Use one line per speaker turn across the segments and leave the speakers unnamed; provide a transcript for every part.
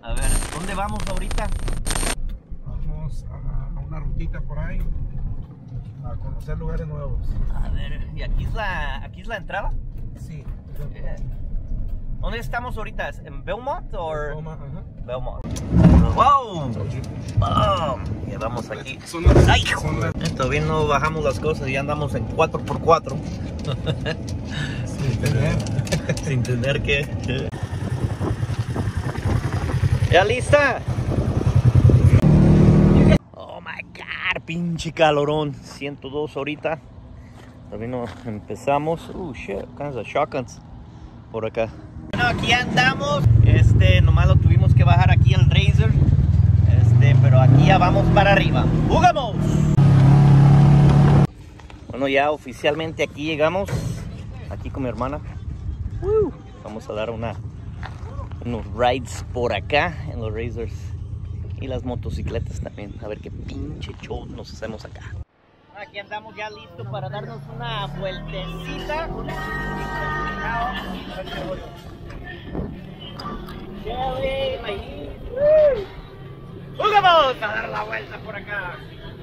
A ver, ¿dónde vamos ahorita?
Vamos a una rutita por ahí a conocer lugares nuevos.
A ver, ¿y aquí es la entrada?
Sí.
¿Dónde estamos ahorita? ¿En Belmont o...?
Belmont, ajá.
Belmont. ¡Wow! ¡Bam! Ya vamos aquí. ¡Ay! Todavía no bajamos las cosas y ya andamos en 4x4.
Sin tener.
Sin tener que... ¿Ya lista? Oh my God, pinche calorón. 102 ahorita. Todavía no empezamos. Shit, kinds of shotguns por acá. Bueno, aquí andamos. Nomás lo tuvimos que bajar aquí el Razor. Pero aquí ya vamos para arriba. ¡Jugamos! Bueno, ya oficialmente aquí llegamos. Aquí con mi hermana. Vamos a dar unos rides por acá en los Razors. Y las motocicletas también. A ver qué pinche show nos hacemos acá. Aquí andamos ya listos para darnos una vueltecita. ¡Vamos a dar la vuelta por acá!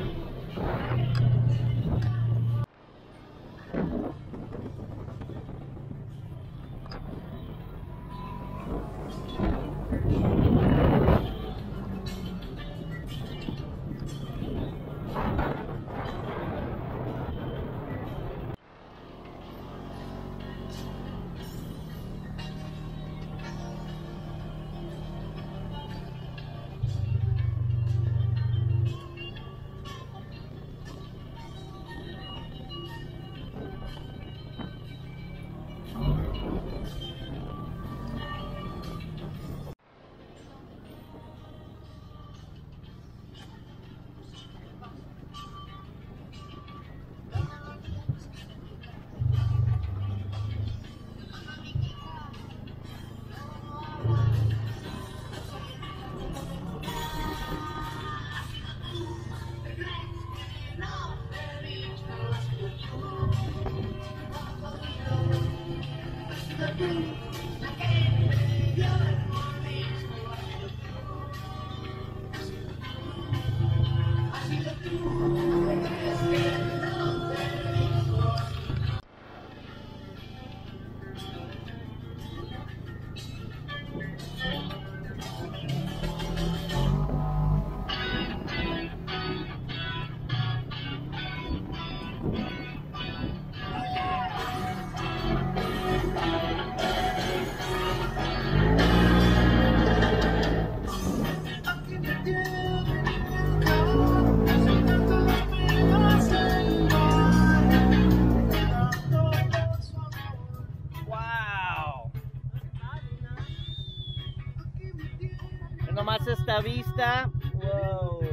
Nomás esta vista. Wow.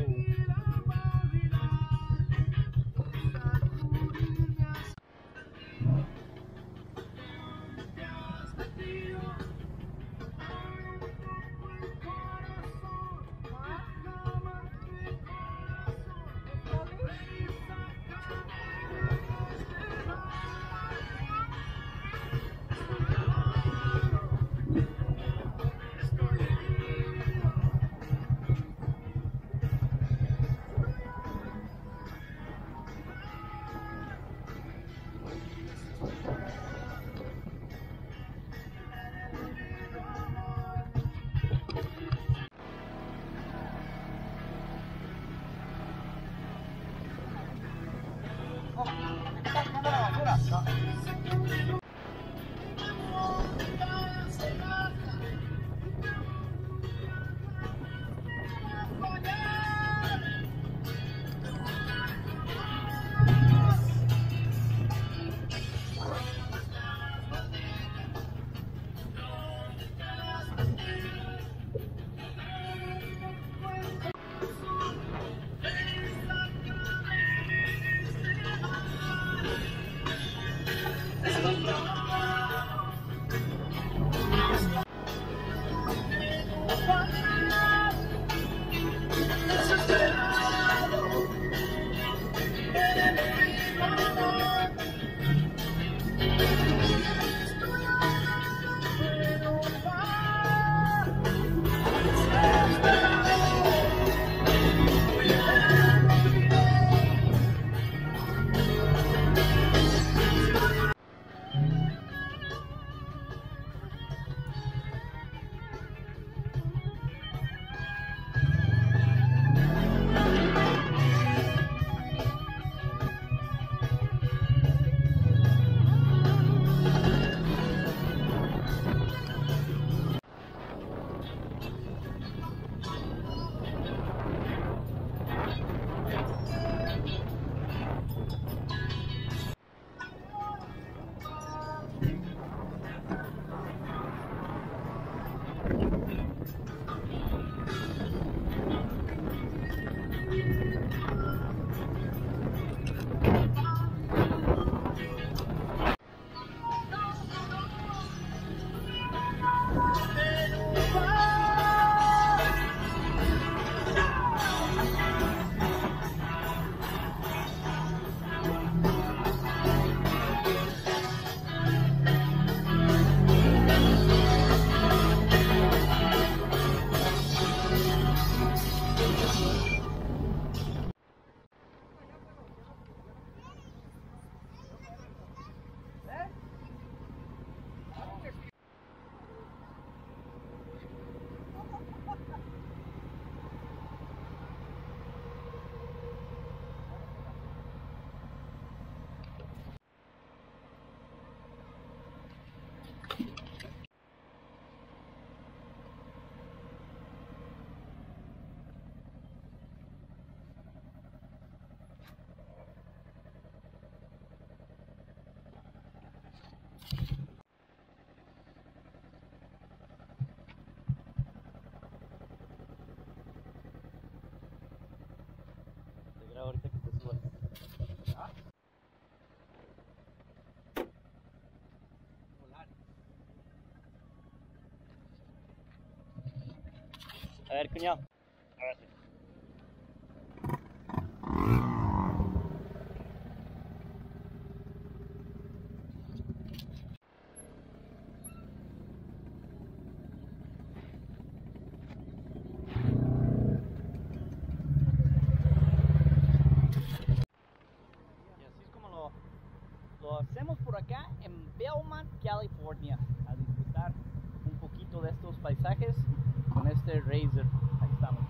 A ver, cuñado. Ahora sí. Y así es como lo hacemos por acá en Belmont, California, a disfrutar un poquito de estos paisajes con este Razor. Ahí estamos.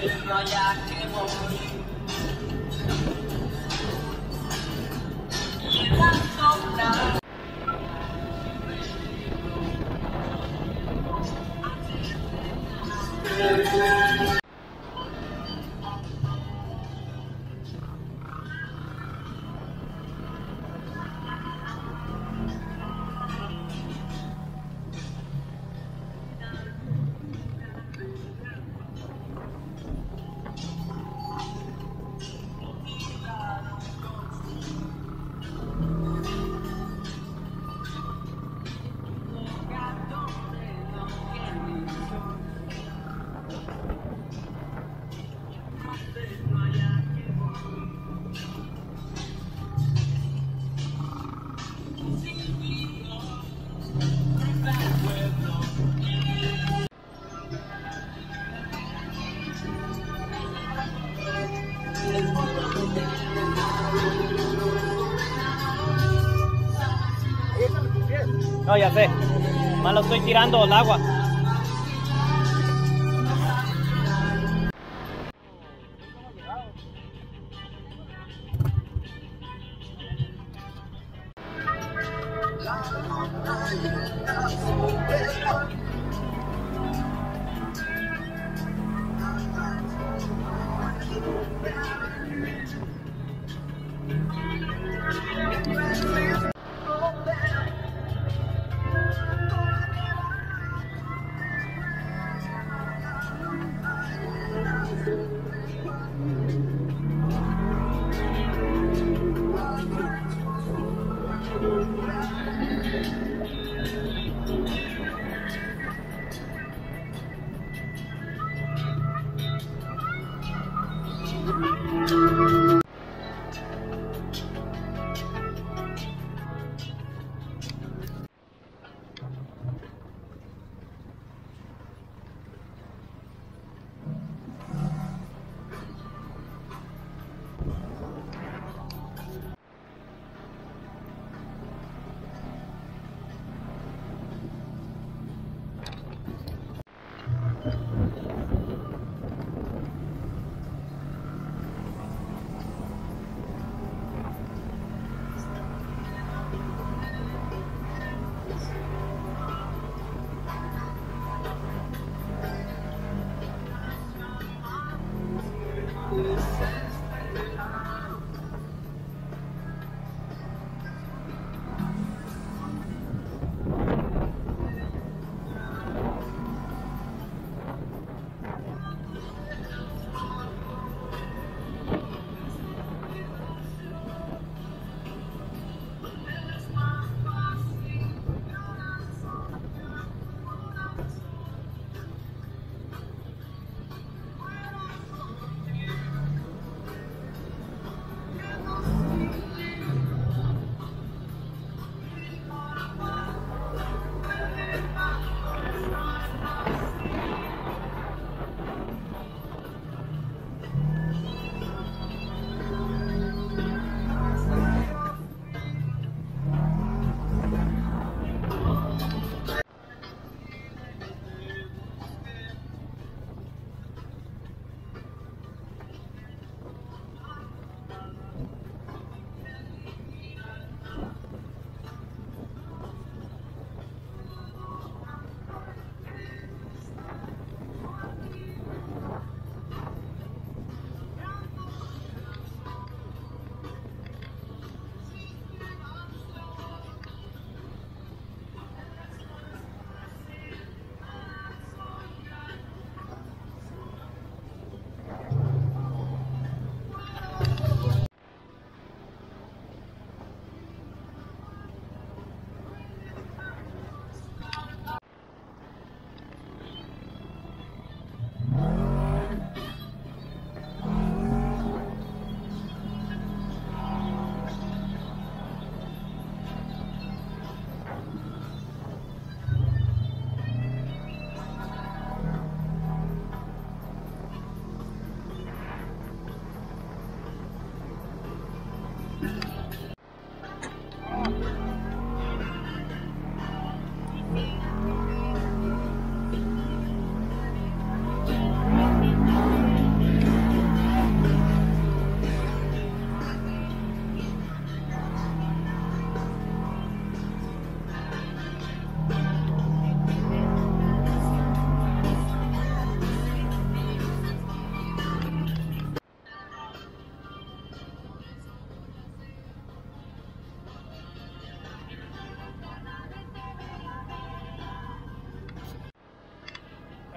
No, ya sé. Más lo estoy tirando al agua.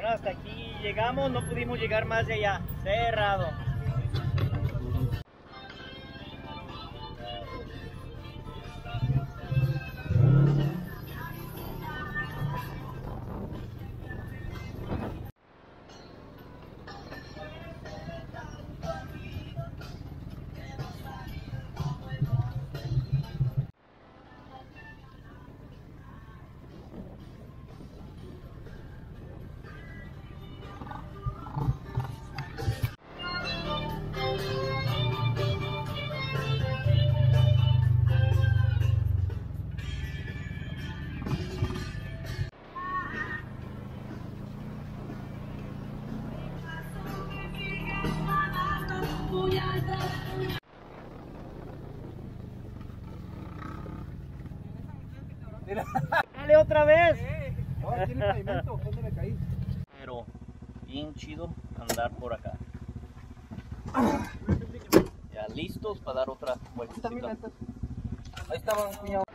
Bueno, hasta aquí llegamos, no pudimos llegar más de allá. Cerrado. Dale otra vez.
Oh, tiene pavimento, ¿dónde me caí?
Pero bien chido andar por acá. Ya listos para dar otra vuelta.
Ahí estaba un cuñado.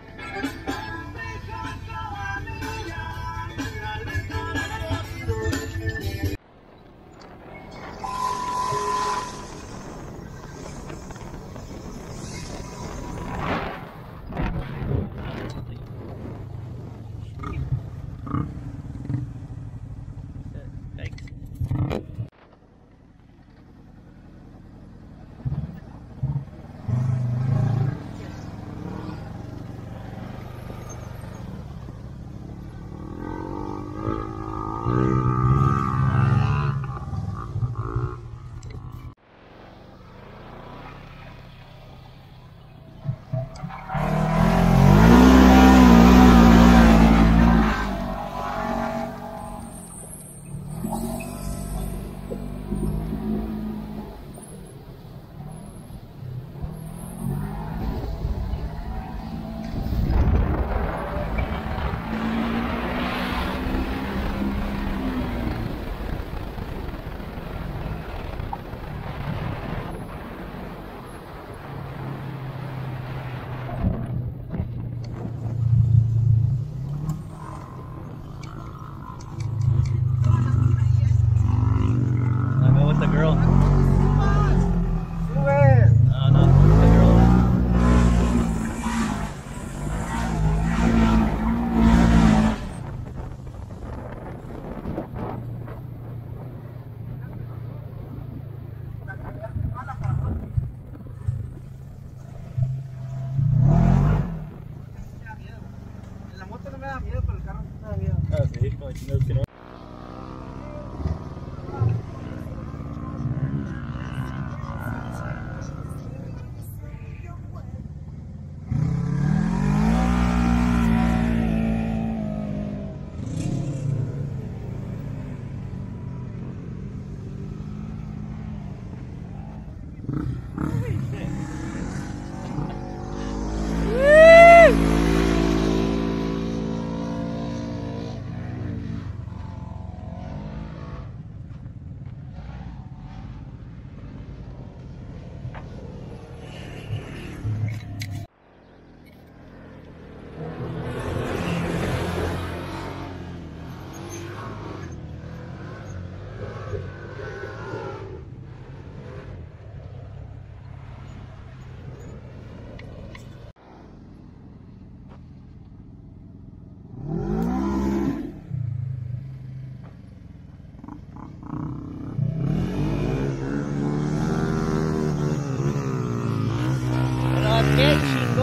Qué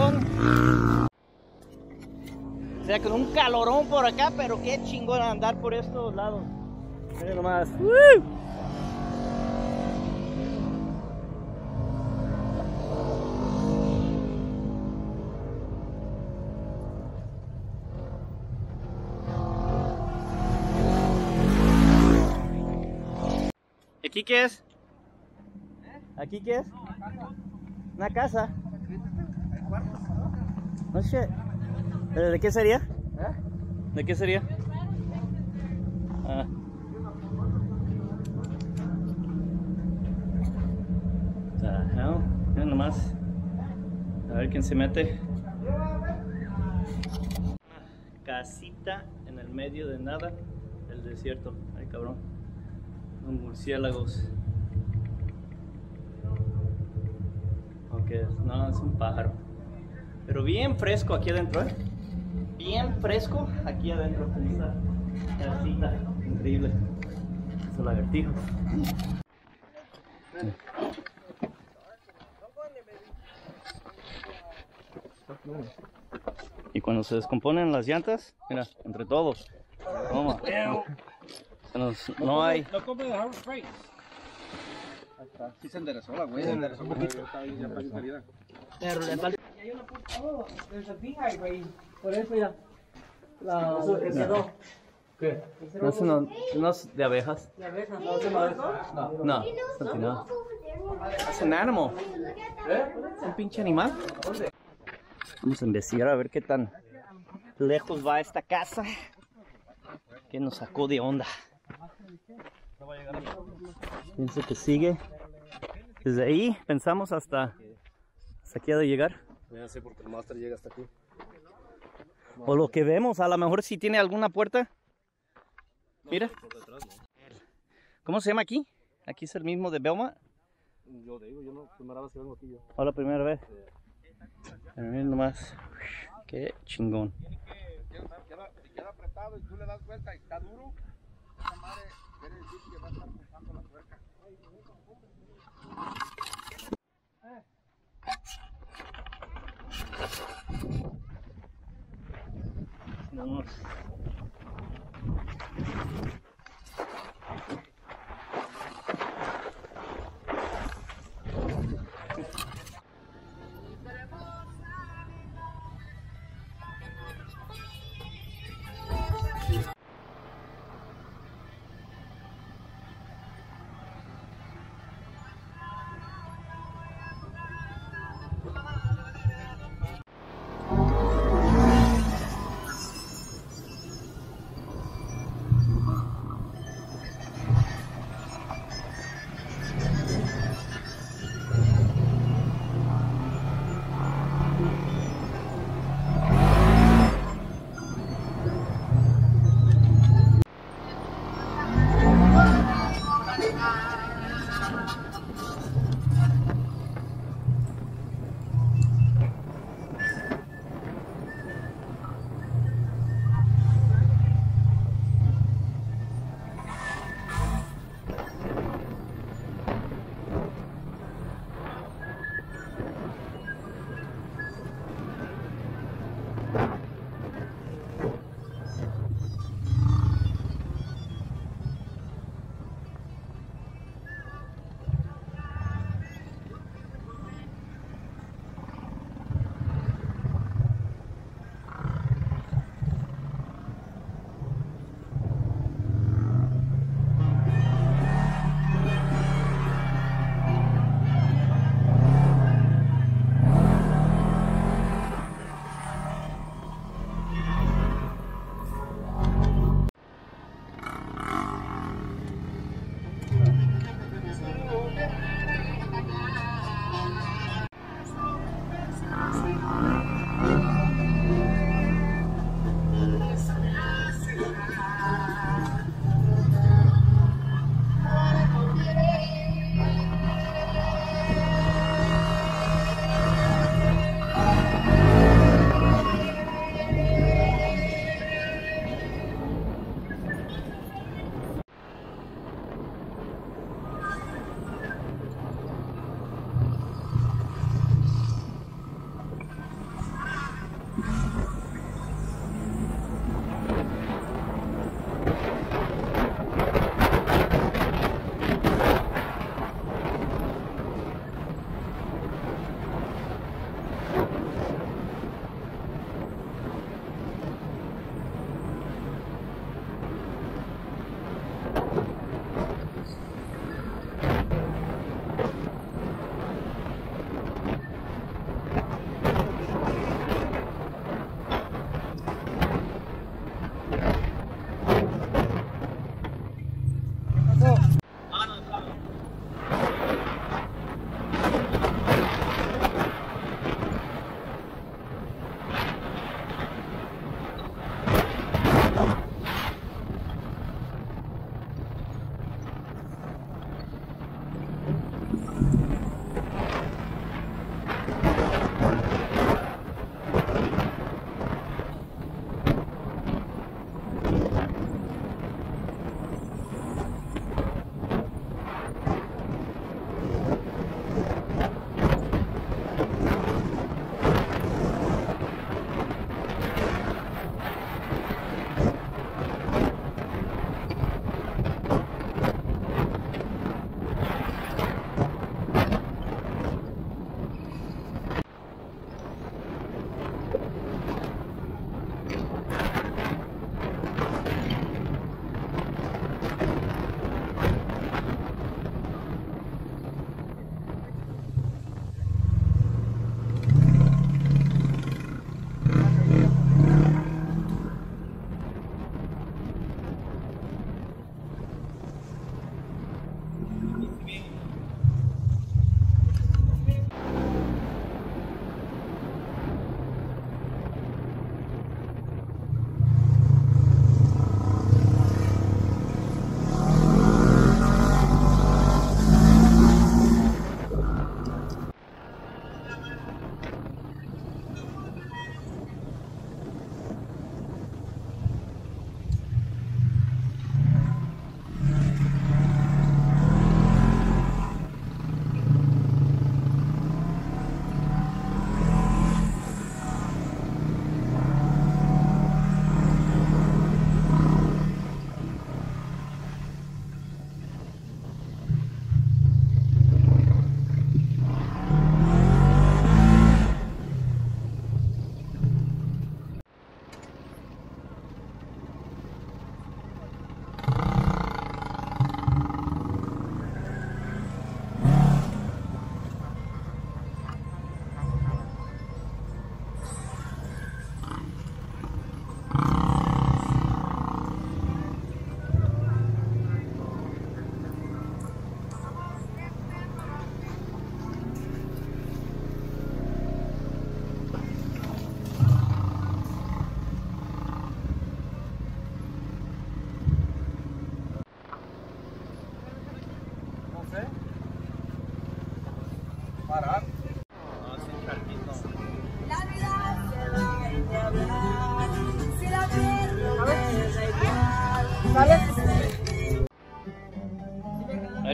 chingón. O sea, con un calorón por acá, pero qué chingón andar por estos lados. Miren nomás. ¿Aquí qué es? ¿Aquí qué es? Una casa. No sé. ¿Pero de qué sería? ¿De qué sería? Ah. Ajá. Miren nomás. A ver quién se mete. Una casita en el medio de nada. El desierto. Ay, cabrón. Los murciélagos. Aunque no, es un pájaro. Pero bien fresco aquí adentro, ¿eh? Bien fresco aquí adentro. Esta casita increíble. Esos lagartijos. Y cuando se descomponen las llantas, mira, entre todos. Toma. No hay.
No come de Harvard Freight. Sí se enderezó la güey. Se enderezó un poquito. Está bien, ya para salida.
Y hay una puta. Oh, there's a beehive ahí. Por eso ya. Se quedó.
¿Qué? No es de abejas.
De abejas, no se lo
No, no. Es un animal. Es un pinche animal. Vamos a investigar a ver qué tan lejos va esta casa que nos sacó de onda. Pienso que sigue. Desde ahí pensamos hasta aquí ha de llegar.
Ya sé porque el máster llega hasta aquí.
O lo que vemos, a lo mejor si tiene alguna puerta. Mira. ¿Cómo se llama aquí? Aquí es el mismo de Belmont.
Yo digo, yo no, primera vez que vengo aquí yo.
¿O la primera vez? Miren nomás. Qué chingón.
Si queda apretado y tú le das vuelta y está duro, esa madre quiere decir que va a estar pulsando la tuerca.
Vamos.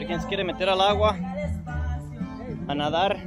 ver quién se quiere meter al agua a nadar.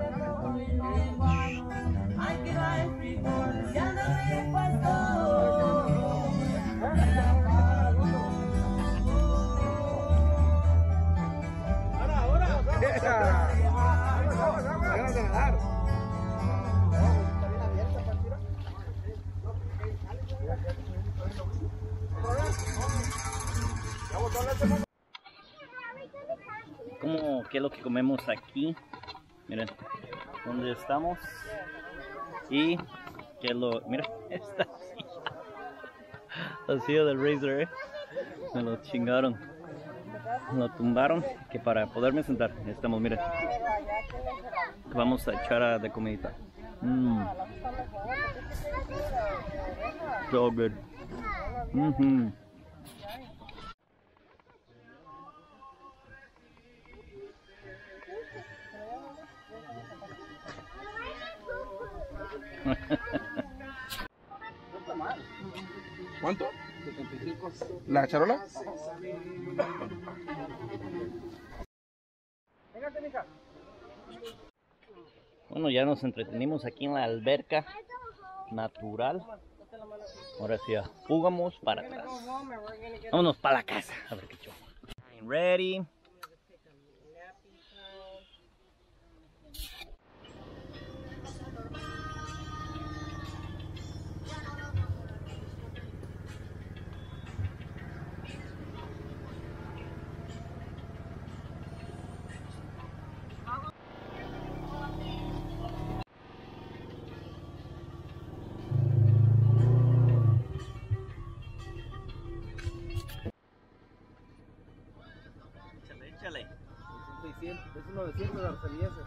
¿Qué es lo que comemos aquí? Miren, donde estamos. Y que es lo... Mira, esta silla. La silla del Razor, me lo chingaron. Lo tumbaron, que para poderme sentar. Estamos, miren. Vamos a echar de comidita. So good.
¿Cuánto? 75. ¿La charola?
Bueno, ya nos entretenimos aquí en la alberca natural. Ahora sí, jugamos para atrás. Vámonos para la casa. A ver qué show. Ready. Échale.
Es 900 de arcelieses.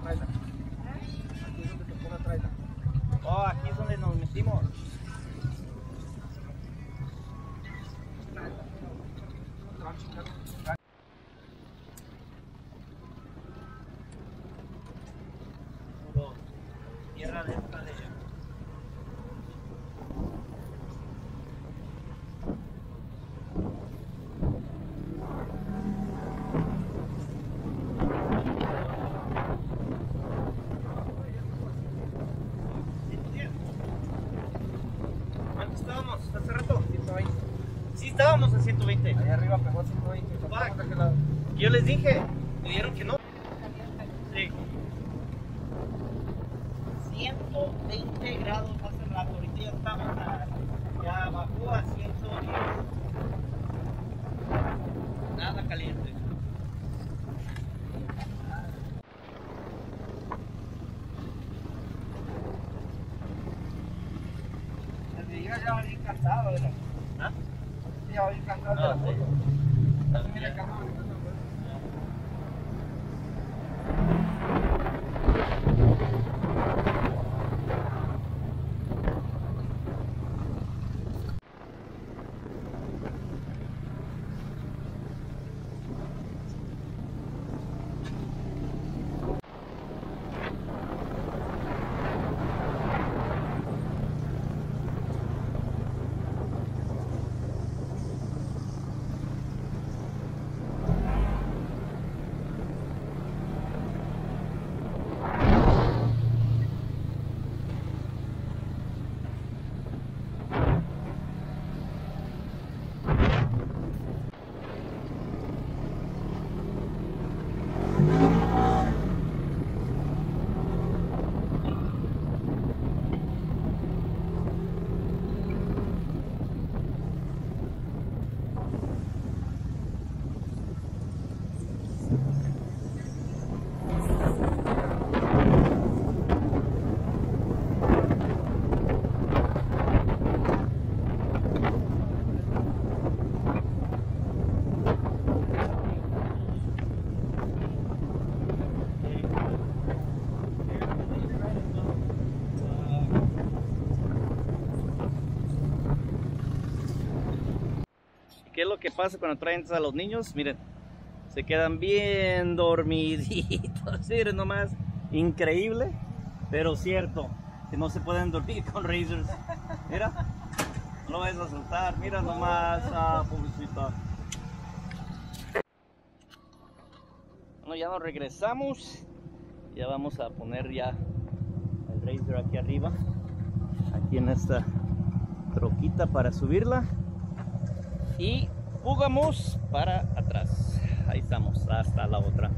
trailer. Aquí es donde se pone la trailer.
Oh, aquí es donde nos metimos. Puro tierra de esta de allá. ¿Cuánto estábamos hace rato?
120.
Sí, estábamos a 120.
Ahí arriba pegó 120.
Fuck.
Estamos de aquel lado.
Yo les dije, me dijeron que no. Sí. 120 grados hace rato, ahorita ya estamos ya bajó a 110. Nada caliente.
Desde ya va bien cansado, ¿verdad?
¿Ah?
Ya va bien cansado de la
Sí.
foto. Mira el carro.
¿Qué es lo que pasa cuando traen a los niños? Miren, se quedan bien dormiditos. Miren nomás, increíble, pero cierto, que no se pueden dormir con Razors. Mira, no lo vayas a soltar, mira nomás, pobrecita. Bueno, ya nos regresamos. Ya vamos a poner ya el Razor aquí arriba, aquí en esta troquita para subirla. Y jugamos para atrás. Ahí estamos, hasta la otra.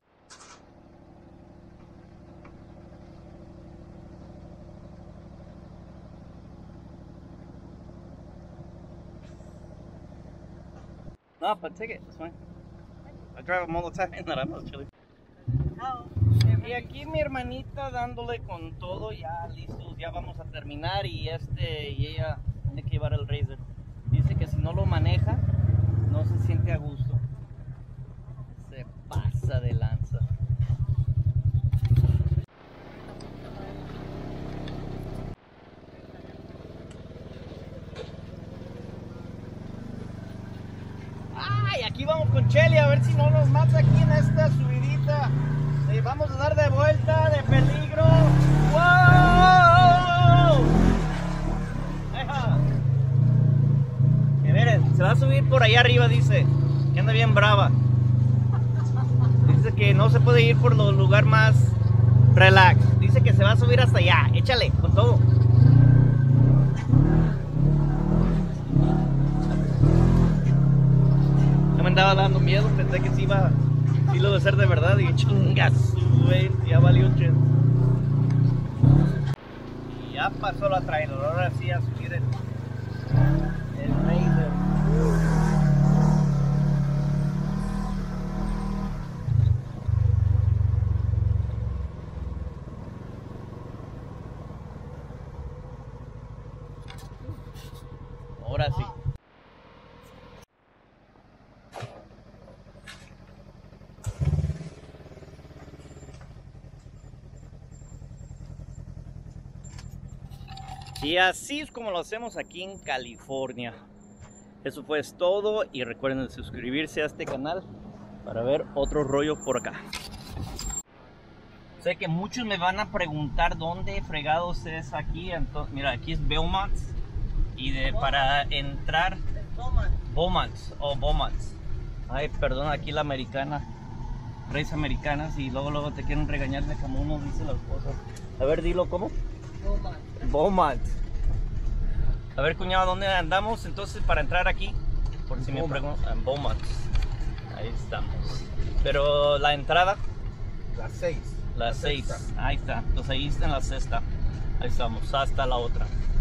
No, but take it, it's fine. I drive them all the time, and I'm not chilly. Y aquí mi hermanita dándole con todo, ya listos, ya vamos a terminar y ella tiene que llevar el Razor. Dice que si no lo maneja, no se siente a gusto. Se pasa de lanza. ¡Ay! Aquí vamos con Chelly a ver si no nos mata aquí en esta subidita. Vamos a dar de vuelta, de peligro. ¡Wow! ¡Eja! Miren, se va a subir por allá arriba, dice. Que anda bien brava. Dice que no se puede ir por los lugares más relax. Dice que se va a subir hasta allá. Échale, con todo. Ya me andaba dando miedo. Pensé que sí lo iba a hacer de verdad. Y chingas, güey. Ya valió chen. Y ya pasó la trailer. Ahora sí a subir el Razor. Ahora sí. Y así es como lo hacemos aquí en California. Eso fue todo y recuerden suscribirse a este canal para ver otro rollo por acá. Sé que muchos me van a preguntar dónde fregados es aquí. Entonces, mira, aquí es Beaumont y para entrar Beaumont o Beaumont. Ay, perdón, aquí la americana, redes americanas, y luego te quieren regañar de cómo uno dice las cosas. A ver, dilo, ¿cómo? Beaumont. A ver, cuñado, ¿dónde andamos entonces para entrar aquí? Por si me preguntan, en Beaumont. Ahí estamos. Pero la entrada,
Las 6.
las 6. Ahí está. Entonces ahí está en la sexta. Ahí estamos, hasta la otra.